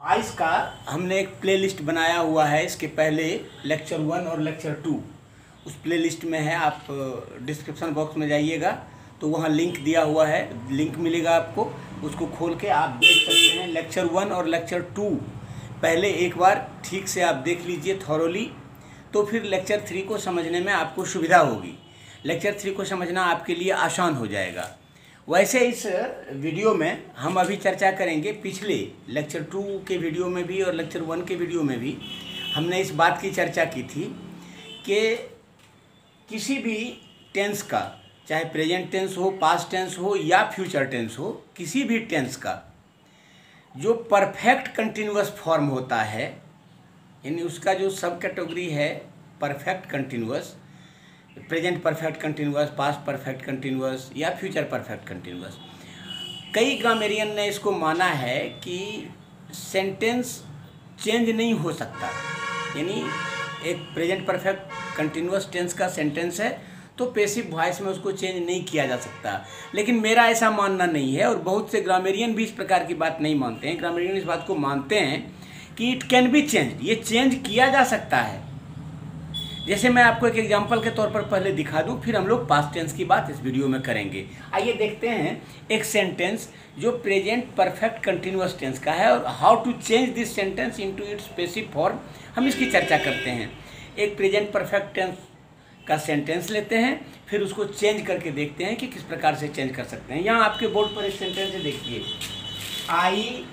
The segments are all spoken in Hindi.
आज का हमने एक प्लेलिस्ट बनाया हुआ है। इसके पहले लेक्चर 1 और लेक्चर 2 उस प्लेलिस्ट में है। आप डिस्क्रिप्शन बॉक्स में जाइएगा तो वहाँ लिंक दिया हुआ है, लिंक मिलेगा आपको, उसको खोल के आप देख सकते हैं। लेक्चर 1 और लेक्चर 2 पहले एक बार ठीक से आप देख लीजिए थॉरोली, तो फिर लेक्चर 3 को समझने में आपको सुविधा होगी। लेक्चर 3 को समझना आपके लिए आसान हो जाएगा। वैसे इस वीडियो में हम अभी चर्चा करेंगे, पिछले लेक्चर 2 के वीडियो में भी और लेक्चर 1 के वीडियो में भी हमने इस बात की चर्चा की थी कि किसी भी टेंस का, चाहे प्रेजेंट टेंस हो, पास्ट टेंस हो या फ्यूचर टेंस हो, किसी भी टेंस का जो परफेक्ट कंटिन्यूअस फॉर्म होता है, यानी उसका जो सब कैटेगरी है perfect continuous, present perfect continuous, past perfect continuous या फ्यूचर परफेक्ट कंटिन्यूअस, कई ग्रामेरियन ने इसको माना है कि सेंटेंस चेंज नहीं हो सकता। यानी एक प्रेजेंट परफेक्ट कंटिन्यूअस टेंस का सेंटेंस है तो पैसिव वॉइस में उसको चेंज नहीं किया जा सकता। लेकिन मेरा ऐसा मानना नहीं है और बहुत से ग्रामेरियन भी इस प्रकार की बात नहीं मानते हैं। ग्रामेरियन इस बात को मानते हैं कि इट कैन बी चेंज, ये चेंज किया जा सकता है। जैसे मैं आपको एक एग्जांपल के तौर पर पहले दिखा दूं, फिर हम लोग पास्ट टेंस की बात इस वीडियो में करेंगे। आइए देखते हैं एक सेंटेंस जो प्रेजेंट परफेक्ट कंटिन्यूअस टेंस का है और how to change this sentence into its passive form, हम इसकी चर्चा करते हैं। एक प्रेजेंट परफेक्ट टेंस का सेंटेंस लेते हैं, फिर उसको चेंज करके देखते हैं कि किस प्रकार से चेंज कर सकते हैं। यहाँ आपके बोर्ड पर एक सेंटेंस है, देखिए, I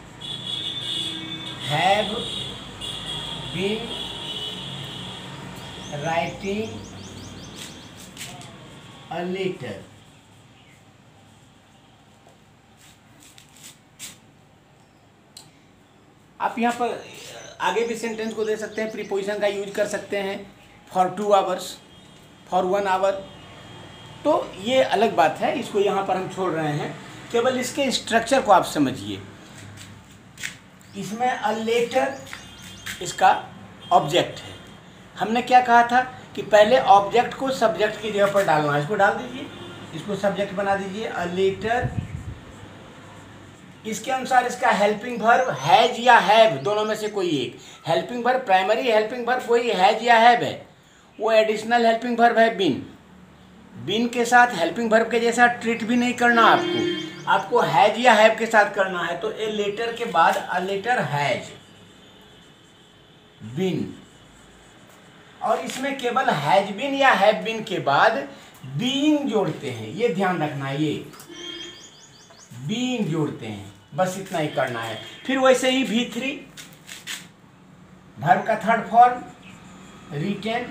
have been writing a letter. आप यहाँ पर आगे भी सेंटेंस को दे सकते हैं, प्रीपोजिशन का यूज कर सकते हैं, फॉर 2 आवर्स, फॉर 1 आवर, तो ये अलग बात है, इसको यहाँ पर हम छोड़ रहे हैं। केवल इसके स्ट्रक्चर को आप समझिए। इसमें अ लेटर इसका ऑब्जेक्ट है। हमने क्या कहा था कि पहले ऑब्जेक्ट को सब्जेक्ट की जगह पर डालना है। इसको डाल दीजिए, इसको सब्जेक्ट बना दीजिए, अ लेटर। इसके अनुसार इसका हेल्पिंग वर्ब हैज या हैव, दोनों में से कोई एक। Helping verb, primary helping verb वही हैज या हैव है, वो एडिशनल हेल्पिंग वर्ब है बीन। बीन के साथ हेल्पिंग वर्ब के जैसा ट्रीट भी नहीं करना आपको हैज या हैव के साथ करना है। तो ए लेटर के बाद अ लेटर हैज बीन, और इसमें केवल हैज बीन या हैव बीन के बाद बीइंग जोड़ते हैं, ये ध्यान रखना है, ये बीइंग जोड़ते हैं, बस इतना ही करना है। फिर वैसे ही V3 वर्ब का थर्ड फॉर्म रिटेन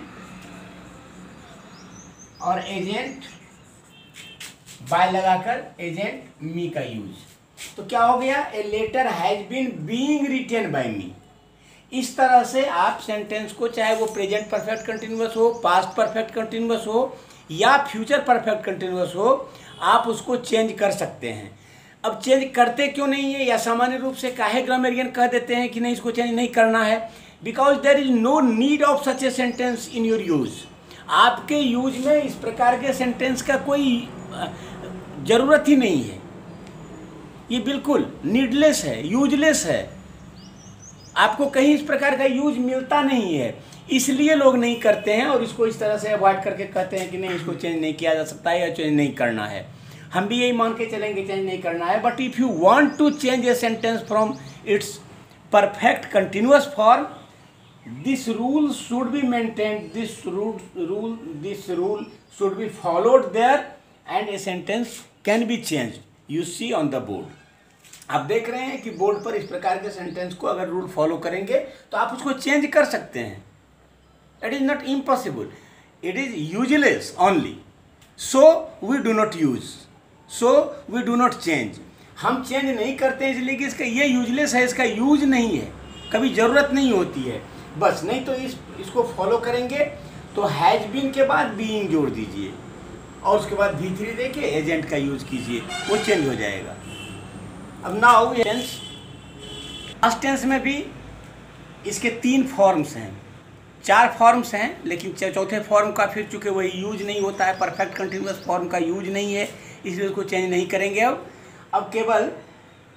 और एजेंट बाय लगाकर एजेंट मी का यूज। तो क्या हो गया, a letter has been being written by me. इस तरह से आप सेंटेंस को, चाहे वो प्रेजेंट परफेक्ट कंटिन्यूअस हो, पास्ट परफेक्ट कंटिन्यूअस हो या फ्यूचर परफेक्ट कंटिन्यूअस हो, आप उसको चेंज कर सकते हैं। अब चेंज करते क्यों नहीं है, या सामान्य रूप से काहे ग्रामेरियन कह देते हैं कि नहीं इसको चेंज नहीं करना है? Because there is no need of such a sentence in your use. आपके यूज में इस प्रकार के सेंटेंस का कोई ज़रूरत ही नहीं है, ये बिल्कुल नीडलेस है, यूजलेस है। आपको कहीं इस प्रकार का यूज मिलता नहीं है, इसलिए लोग नहीं करते हैं और इसको इस तरह से अवॉइड करके कहते हैं कि नहीं इसको चेंज नहीं किया जा सकता है या चेंज नहीं करना है। हम भी यही मान के चलेंगे चेंज नहीं करना है। But if you want to change a sentence from its perfect continuous form, this rule should be maintained, this rule should be followed there and a sentence can be change. You see on the board, आप देख रहे हैं कि बोर्ड पर इस प्रकार के सेंटेंस को अगर रूल फॉलो करेंगे तो आप उसको चेंज कर सकते हैं। It is not impossible, it is useless only, so we do not use, so we do not change. हम चेंज नहीं करते हैं इसलिए कि इसका ये यूजलेस है, इसका यूज नहीं है, कभी ज़रूरत नहीं होती है, बस। नहीं तो इसको फॉलो करेंगे तो हैज बीन के बाद बीइंग जोड़ दीजिए और उसके बाद V3 देके एजेंट का यूज कीजिए, वो चेंज हो जाएगा। अब नाउ टेंस, पास्ट टेंस में भी इसके 3 फॉर्म्स हैं, 4 फॉर्म्स हैं, लेकिन चौथे फॉर्म का फिर चूँकि वही यूज नहीं होता है, परफेक्ट कंटिन्यूअस फॉर्म का यूज नहीं है, इसलिए उसको चेंज नहीं करेंगे। अब केवल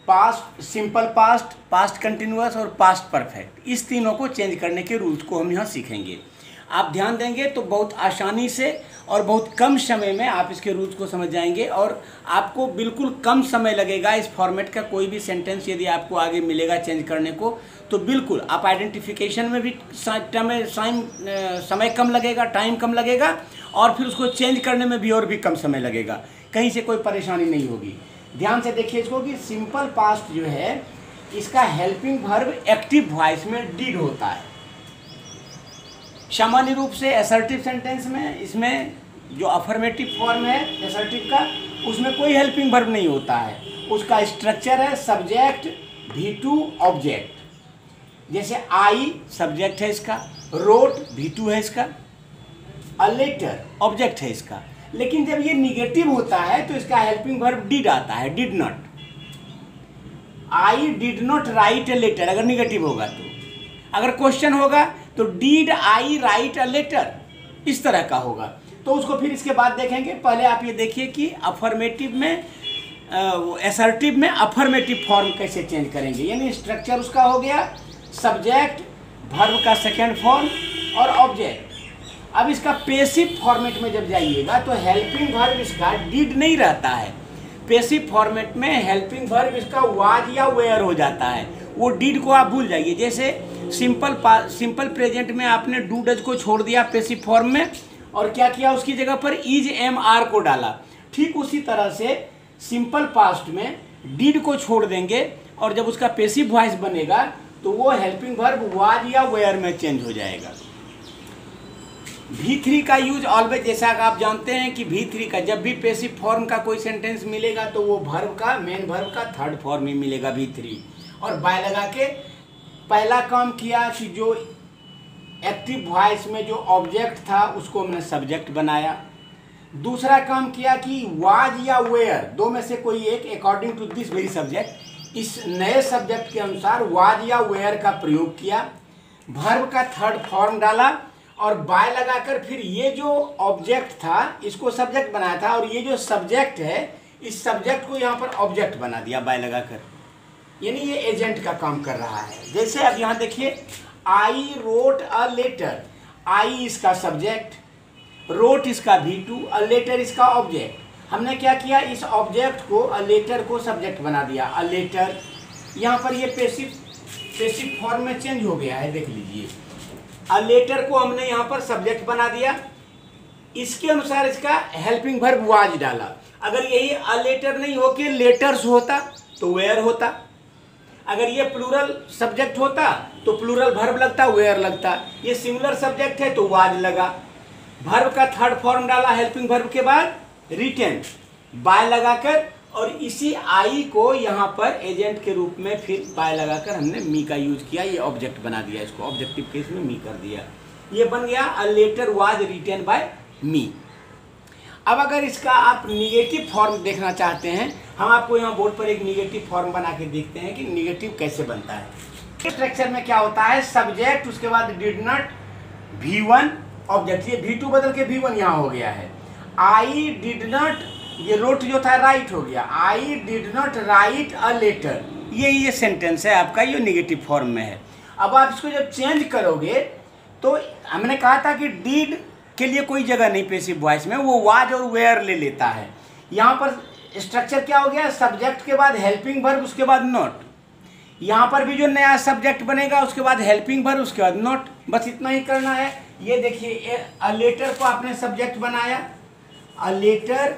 past simple past, past continuous और पास्ट परफेक्ट, इस तीनों को चेंज करने के रूल्स को हम यहाँ सीखेंगे। आप ध्यान देंगे तो बहुत आसानी से और बहुत कम समय में आप इसके रूल्स को समझ जाएंगे और आपको बिल्कुल कम समय लगेगा। इस फॉर्मेट का कोई भी सेंटेंस यदि आपको आगे मिलेगा चेंज करने को तो बिल्कुल आप आइडेंटिफिकेशन में भी समय कम लगेगा, टाइम कम लगेगा और फिर उसको चेंज करने में भी और भी कम समय लगेगा, कहीं से कोई परेशानी नहीं होगी। ध्यान से देखिए इसको कि सिंपल पास्ट जो है इसका हेल्पिंग वर्ब एक्टिव वॉइस में डिड होता है। सामान्य रूप से असर्टिव सेंटेंस में इसमें जो अफर्मेटिव फॉर्म है असर्टिव का उसमें कोई हेल्पिंग वर्ब नहीं होता है। उसका स्ट्रक्चर है सब्जेक्ट V2 ऑब्जेक्ट। जैसे आई सब्जेक्ट है इसका, रोट V2 है इसका, अ लेटर ऑब्जेक्ट है इसका। लेकिन जब ये निगेटिव होता है तो इसका हेल्पिंग वर्ब डिड आता है, did not. I did not write a letter अगर निगेटिव होगा तो। अगर क्वेश्चन होगा तो did I write a letter, इस तरह का होगा। तो उसको फिर इसके बाद देखेंगे। पहले आप ये देखिए कि अफर्मेटिव में असर्टिव में अफर्मेटिव फॉर्म कैसे चेंज करेंगे। यानी स्ट्रक्चर उसका हो गया सब्जेक्ट, वर्ब का सेकेंड फॉर्म और ऑब्जेक्ट। अब इसका पेसिव फॉर्मेट में जब जाइएगा तो हेल्पिंग वर्ब इसका डिड नहीं रहता है। पेसिव फॉर्मेट में हेल्पिंग वर्ब इसका वाज या वेयर हो जाता है। वो डिड को आप भूल जाइए। जैसे सिंपल प्रेजेंट में आपने डू डज को छोड़ दिया पेसिव फॉर्म में और क्या किया उसकी जगह पर इज एम आर को डाला। ठीक उसी तरह से सिंपल पास्ट में डिड को छोड़ देंगे और जब उसका पेसिव वॉइस बनेगा तो वो हेल्पिंग वर्ब वाज या वेयर में चेंज हो जाएगा। V3 का यूज ऑलवेज, जैसा आप जानते हैं कि V3 का जब भी पेसिव फॉर्म का कोई सेंटेंस मिलेगा तो वो वर्ब का मेन वर्ब का थर्ड फॉर्म ही मिलेगा V3। और बाय लगा के पहला काम किया कि जो एक्टिव वॉइस में जो ऑब्जेक्ट था उसको हमने सब्जेक्ट बनाया। दूसरा काम किया कि वाज या वेयर दो में से कोई एक according to this very subject, इस नए सब्जेक्ट के अनुसार वाज या वेयर का प्रयोग किया, वर्ब का थर्ड फॉर्म डाला और बाय लगाकर फिर ये जो ऑब्जेक्ट था इसको सब्जेक्ट बनाया था और ये जो सब्जेक्ट है इस सब्जेक्ट को यहाँ पर ऑब्जेक्ट बना दिया बाय लगाकर। यानी ये एजेंट का काम कर रहा है। जैसे अब यहाँ देखिए आई रोट अ लेटर, आई इसका सब्जेक्ट, रोट इसका V2, अ लेटर इसका ऑब्जेक्ट। हमने क्या किया इस ऑब्जेक्ट को अ लेटर को सब्जेक्ट बना दिया। अ लेटर यहाँ पर ये पेसिव फॉर्म में चेंज हो गया है, देख लीजिए। अ लेटर को हमने यहाँ पर सब्जेक्ट बना दिया, इसके अनुसार इसका हेल्पिंग वर्ब वाज डाला। अगर यही अ लेटर नहीं होके लेटर्स होता तो वेयर होता। अगर ये प्लूरल सब्जेक्ट होता तो प्लूरल वर्ब लगता, वेयर लगता। ये सिंगुलर सब्जेक्ट है तो वाज लगा। वर्ब का थर्ड फॉर्म डाला हेल्पिंग वर्ब के बाद, रिटेन बाय लगाकर और इसी आई को यहाँ पर एजेंट के रूप में फिर बाय लगाकर हमने मी का यूज किया। ये ऑब्जेक्ट बना दिया, इसको ऑब्जेक्टिव केस में मी कर दिया। ये बन गया a letter was written by me. अब अगर इसका आप निगेटिव फॉर्म देखना चाहते हैं, हम आपको यहाँ बोर्ड पर एक निगेटिव फॉर्म बना के देखते हैं कि निगेटिव कैसे बनता है। स्ट्रक्चर में क्या होता है सब्जेक्ट, उसके बाद डिड नॉट, V1 ऑब्जेक्ट, ये V2 बदल के V1 यहाँ हो गया है। आई डिड नॉट, ये रोट जो था राइट हो गया। I did not write a letter, ये सेंटेंस है आपका, ये निगेटिव फॉर्म में है। अब आप इसको जब चेंज करोगे तो हमने कहा था कि डिड के लिए कोई जगह नहीं पेसिव वॉइस में, वो वाज और वेयर ले लेता है। यहाँ पर स्ट्रक्चर क्या हो गया सब्जेक्ट के बाद हेल्पिंग वर्ब उसके बाद नॉट। यहाँ पर भी जो नया सब्जेक्ट बनेगा उसके बाद हेल्पिंग वर्ब उसके बाद नॉट, बस इतना ही करना है। ये देखिए अ लेटर को आपने सब्जेक्ट बनाया, अ लेटर,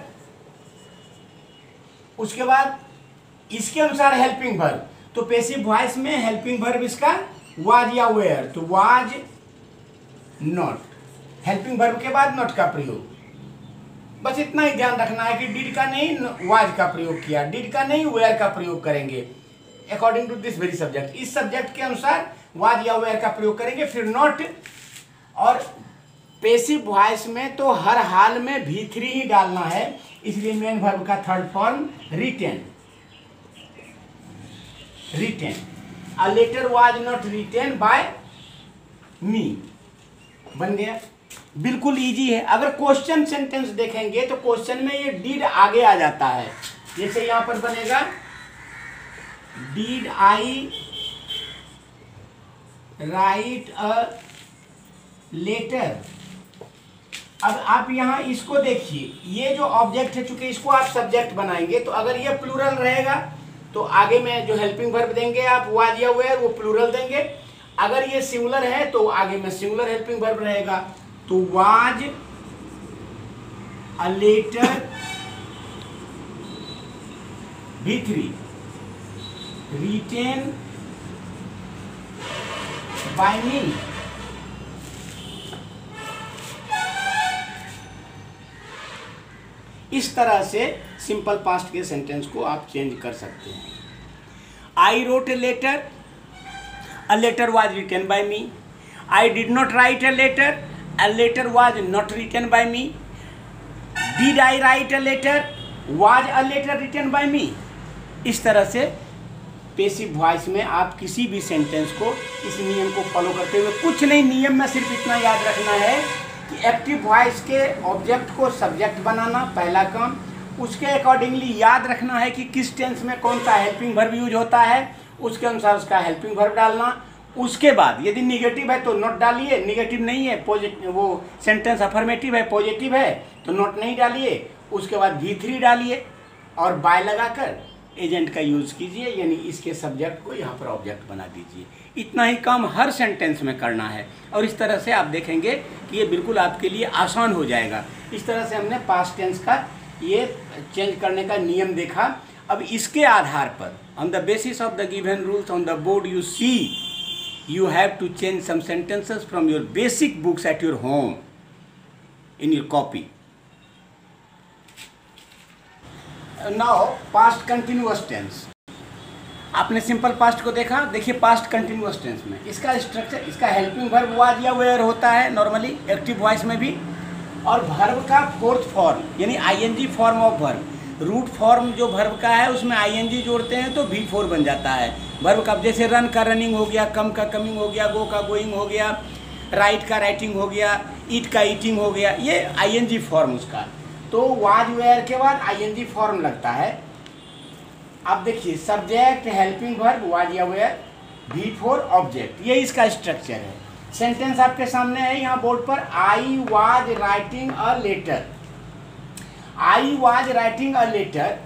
उसके बाद इसके अनुसार हेल्पिंग वर्ब। तो पेसिव वॉइस में हेल्पिंग वर्ब इसका वाज या वेयर, तो वाज नॉट, हेल्पिंग वर्ब के बाद नॉट का प्रयोग। बस इतना ही ध्यान रखना है कि डिड का नहीं वाज का प्रयोग किया, डिड का नहीं वेयर का प्रयोग करेंगे according to this very subject. इस सब्जेक्ट के अनुसार वाज या वेयर का प्रयोग करेंगे, फिर नॉट। और पेसिव वॉइस में तो हर हाल में V3 ही डालना है, इसलिए मेन वर्ब का third form written, written. A letter was not written by me, बन गया। बिल्कुल इजी है। अगर क्वेश्चन सेंटेंस देखेंगे तो क्वेश्चन में ये डिड आगे आ जाता है। जैसे यहाँ पर बनेगा did I write a letter. अब आप यहाँ इसको देखिए, ये जो ऑब्जेक्ट है, चूंकि इसको आप सब्जेक्ट बनाएंगे, तो अगर ये प्लूरल रहेगा तो आगे में जो हेल्पिंग वर्ब देंगे आप वाज या वेयर, वो प्लूरल देंगे। अगर ये सिंगुलर है तो आगे में सिंगुलर हेल्पिंग वर्ब रहेगा। तो was a letter V3 written by me। इस तरह से सिंपल पास्ट के सेंटेंस को आप चेंज कर सकते हैं। I wrote a letter, a letter was written by me. I did not write a letter was not written by me. Did I write a letter, was a letter written by me. इस तरह से पेसिव वॉइस में आप किसी भी सेंटेंस को इस नियम को फॉलो करते हुए, कुछ नहीं, नियम में सिर्फ इतना याद रखना है कि एक्टिव वॉइस के ऑब्जेक्ट को सब्जेक्ट बनाना पहला काम, उसके अकॉर्डिंगली याद रखना है कि किस टेंस में कौन सा हेल्पिंग वर्ब यूज होता है, उसके अनुसार उसका हेल्पिंग वर्ब डालना। उसके बाद यदि निगेटिव है तो नॉट डालिए, निगेटिव नहीं है, पॉजिटिव, वो सेंटेंस अफर्मेटिव है, पॉजिटिव है तो नॉट नहीं डालिए। उसके बाद V3 डालिए और बाय लगाकर एजेंट का यूज़ कीजिए, यानी इसके सब्जेक्ट को यहाँ पर ऑब्जेक्ट बना दीजिए। इतना ही काम हर सेंटेंस में करना है और इस तरह से आप देखेंगे कि ये बिल्कुल आपके लिए आसान हो जाएगा। इस तरह से हमने पास्ट टेंस का ये चेंज करने का नियम देखा। अब इसके आधार पर, on the basis of the given rules on the board you see, you have to change some sentences from your basic books at your home in your copy. Now past continuous tense, आपने सिंपल पास्ट को देखा। देखिए पास्ट कंटिन्यूअस टेंस में इसका स्ट्रक्चर, इसका हेल्पिंग वर्ब वाज या वेयर होता है नॉर्मली एक्टिव वॉइस में भी, और वर्ब का फोर्थ फॉर्म यानी I N G form of verb. Root form जो वर्ब का है उसमें आईएनजी जोड़ते हैं तो V4 बन जाता है वर्ब का। जैसे रन का रनिंग हो गया, कम का कमिंग हो गया, गो का गोइंग हो गया, राइट का राइटिंग हो गया, ईट का ईटिंग हो गया, ये आईएनजी फॉर्म उसका। तो वाज वेयर के बाद आईएनजी फॉर्म लगता है। अब देखिए सब्जेक्ट हेल्पिंग वर्ब वाज या वेयर V4 ऑब्जेक्ट, ये इसका स्ट्रक्चर है। सेंटेंस आपके सामने है यहाँ बोर्ड पर, I was writing a letter. I was writing a letter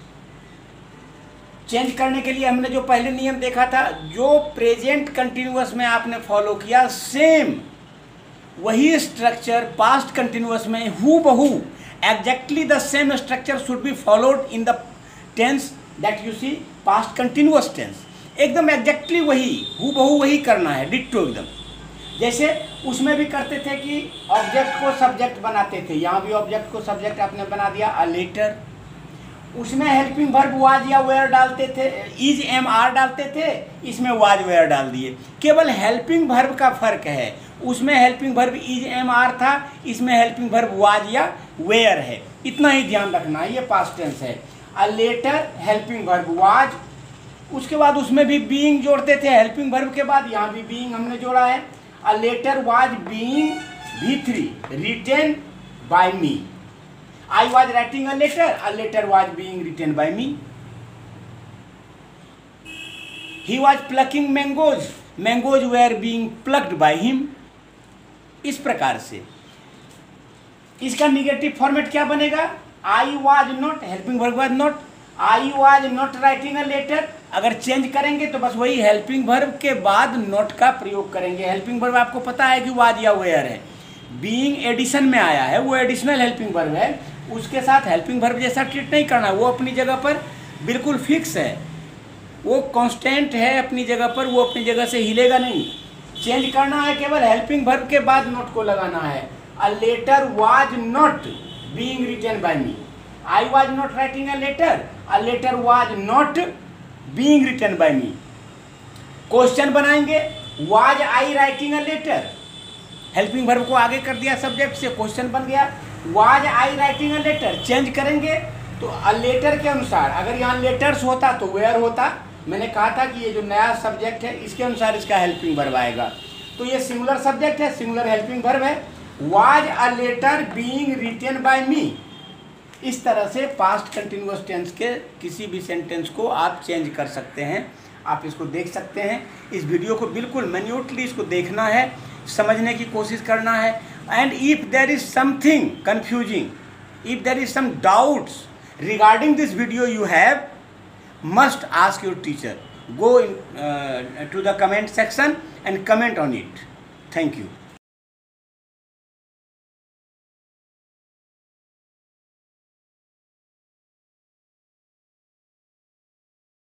change करने के लिए हमने जो पहले नियम देखा था, जो प्रेजेंट कंटिन्यूअस में आपने फॉलो किया, सेम वही स्ट्रक्चर पास्ट कंटिन्यूअस में हूबहू exactly the same structure should be followed in the tense that you see past continuous tense. एकदम एग्जैक्टली वही हूबहू वही करना है, डिट्टो एकदम। जैसे उसमें भी करते थे कि ऑब्जेक्ट को सब्जेक्ट बनाते थे, यहाँ भी ऑब्जेक्ट को सब्जेक्ट आपने बना दिया अ लेटर। उसमें हेल्पिंग वर्ब वाज या वेयर डालते थे, इज एम आर डालते थे, इसमें वाज वेयर डाल दिए। केवल हेल्पिंग वर्ब का फर्क है, उसमें helping verb is am are था, इसमें हेल्पिंग वर्ब वाज या वेयर है। इतना ही ध्यान रखना है, ये पास्ट टेंस है। A letter helping verb was, उसके बाद उसमें भी बीइंग जोड़ते थे हेल्पिंग वर्ब के बाद, यहाँ भी बीइंग हमने जोड़ा है। A letter was being V3 written by me. I was writing a letter was being written by me. He was plucking mangoes were being plucked by him. इस प्रकार से इसका निगेटिव फॉर्मेट क्या बनेगा, I was not, helping verb was not, I was not writing a letter। अगर चेंज करेंगे तो बस वही हेल्पिंग वर्ब के बाद नॉट का प्रयोग करेंगे। हेल्पिंग वर्ब आपको पता है कि वाज या वेयर है, बीइंग एडिशन में आया है, वो एडिशनल हेल्पिंग वर्ब है, उसके साथ हेल्पिंग वर्ब जैसा ट्रीट नहीं करना, वो अपनी जगह पर बिल्कुल फिक्स है, वो कांस्टेंट है अपनी जगह पर, वो अपनी जगह से हिलेगा नहीं। चेंज करना है केवल हेल्पिंग वर्ब के बाद नॉट को लगाना है। A letter was not being written by me, I was not writing a letter was not being written by me. Question बनाएंगे, was I writing a letter, helping verb को आगे कर दिया सब्जेक्ट से, क्वेश्चन बन गया was I writing a letter. Change करेंगे तो अ लेटर के अनुसार, अगर यहाँ लेटर्स होता तो वेयर होता, मैंने कहा था कि ये जो नया सब्जेक्ट है इसके अनुसार इसका हेल्पिंग वर्ब आएगा। तो ये सिंगुलर सब्जेक्ट है, सिंगुलर हेल्पिंग वर्ब है। Was a letter being written by me, इस तरह से पास्ट कंटिन्यूअस टेंस के किसी भी सेंटेंस को आप चेंज कर सकते हैं। आप इसको देख सकते हैं। इस वीडियो को बिल्कुल मैन्यूटली इसको देखना है, समझने की कोशिश करना है। And if there is something confusing, if there is some doubts regarding this video, you have must ask your teacher. Go to the comment section and comment on it. Thank you.